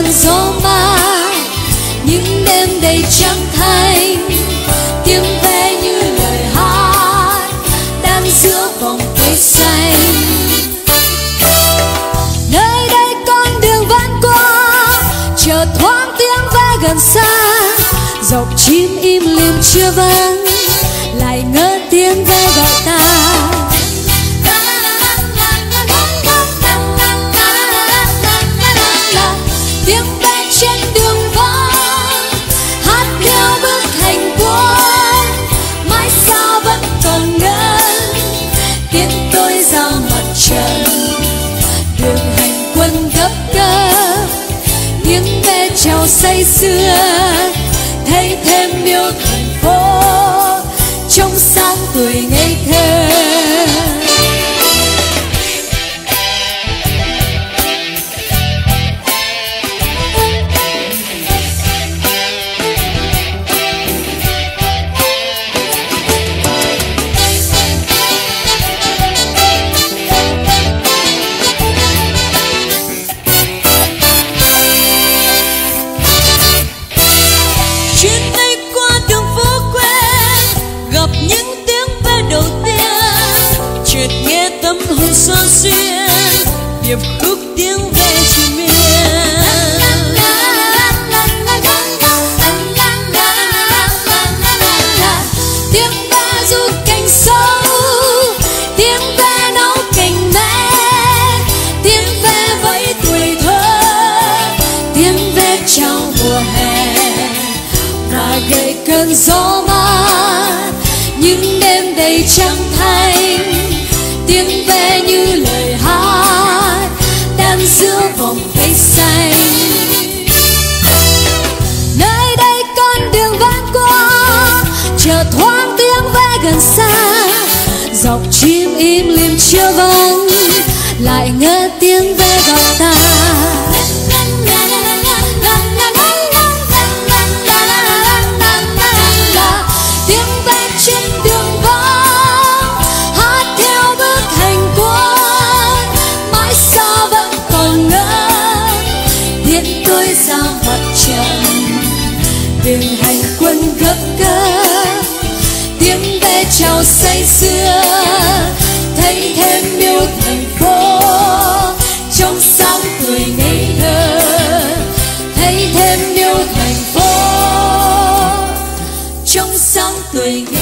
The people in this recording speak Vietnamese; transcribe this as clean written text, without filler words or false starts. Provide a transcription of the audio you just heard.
cơn gió mát, những đêm đầy trăng thanh, tiếng ve như lời hát đang giữa vòng cây xanh. Nơi đây con đường vẫn qua, chợt thoáng tiếng ve gần xa, giọng chim im lìm chưa vang, lại ngỡ tiếng ve gọi ta. Tiếng ve trên đường vắng, hát theo bước hành quân, mãi xa vẫn còn ngân tiếng tôi ra mặt trần. Đường hành quân gấp gáp, tiếng ve chào say sưa, thấy thêm yêu thành phố trong sáng tuổi ngây thơ. Xoan xuyên điệp khúc tiếng ve triền miên, tiếng ve ru cành sâu, tiếng ve nấu cành me, tiếng ve vẫy tuổi thơ, tiếng ve chào mùa hè và gợi cơn gió mát, những đêm đầy trăng thanh, tiếng ve như lời hát đang giữa vòng cây xanh. Nơi đây con đường vẫn qua, chợt thoáng tiếng ve gần xa, giọng chim im lìm chưa vang, lại ngỡ tiếng ve gọi ta. Tiếng ve trên đường vắng, hát theo bước hành quân, mãi xa vẫn còn ngỡ hiện tôi ra mặt trần. Đường hành quân gấp gáp, tiếng ve chào say sưa, thấy thêm yêu thành phố trong sáng tuổi ngây thơ, thấy thêm yêu thành phố trong sáng tuổi ngây thơ.